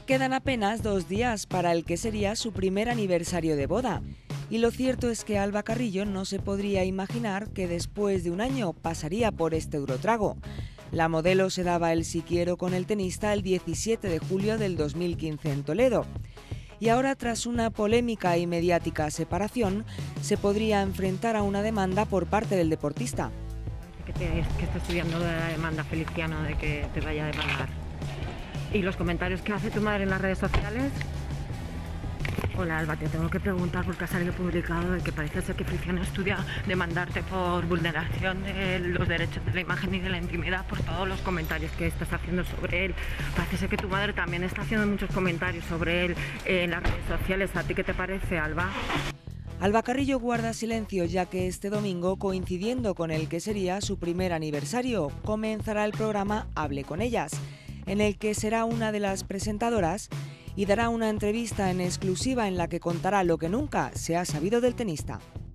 Quedan apenas 2 días para el que sería su primer aniversario de boda. Y lo cierto es que Alba Carrillo no se podría imaginar que después de un año pasaría por este eurotrago. La modelo se daba el si quiero con el tenista el 17 de julio del 2015 en Toledo. Y ahora, tras una polémica y mediática separación, se podría enfrentar a una demanda por parte del deportista. Que está estudiando la demanda Feliciano de que te vaya a demandar. ¿Y los comentarios que hace tu madre en las redes sociales? Hola Alba, te tengo que preguntar porque ha salido publicado de que parece ser que Feliciano estudia demandarte por vulneración de los derechos de la imagen y de la intimidad por todos los comentarios que estás haciendo sobre él. Parece ser que tu madre también está haciendo muchos comentarios sobre él en las redes sociales. ¿A ti qué te parece, Alba? Alba Carrillo guarda silencio, ya que este domingo, coincidiendo con el que sería su primer aniversario, comenzará el programa Hable con ellas, en el que será una de las presentadoras y dará una entrevista en exclusiva en la que contará lo que nunca se ha sabido del tenista.